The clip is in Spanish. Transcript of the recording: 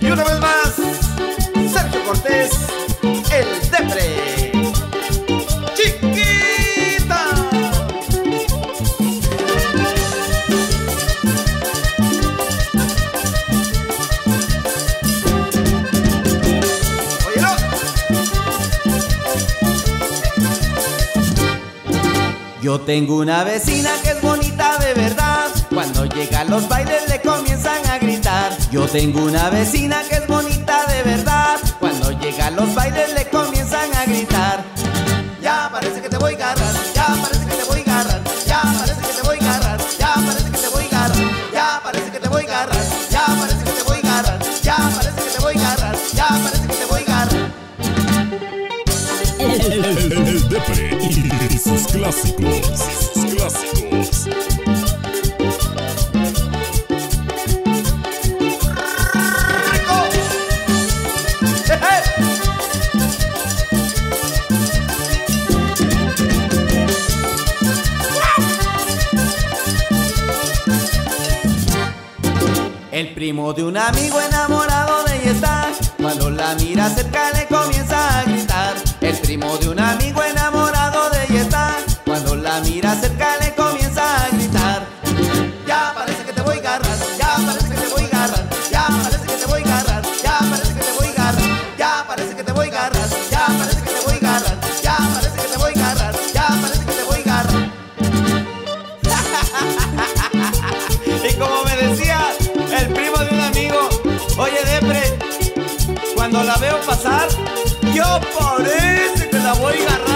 Y una vez más, Sergio Cortés, el Depre. ¡Chiquita! Óyelo. Yo tengo una vecina que es bonita de verdad. Cuando llega a los bailes le comienzan a gritar. Yo tengo una vecina que es bonita de verdad. Cuando llega a los bailes le comienzan a gritar. Ya parece que te voy a agarrar, ya parece que te voy a agarrar, ya parece que te voy a agarrar, ya parece que te voy a agarrar, ya parece que te voy a agarrar, ya parece que te voy a agarrar, ya parece que te voy a agarrar, ya parece que te voy a agarrar. El Depre y sus clásicos, El primo de un amigo enamorado de ella está. Cuando la mira cerca le comienza a gritar. El primo de un amigo enamorado de ella está. Cuando la mira cerca le comienza a gritar. Ya parece que te voy a agarrar, ya parece que te voy a agarrar, ya parece que te voy a agarrar, ya parece que te voy a agarrar, ya parece que te voy a agarrar, ya parece que te voy a agarrar, ya parece que te voy a agarrar, ya parece que te voy a agarrar. Y como me decía el primo de un amigo, oye Depre, cuando la veo pasar, yo parece que la voy a agarrar.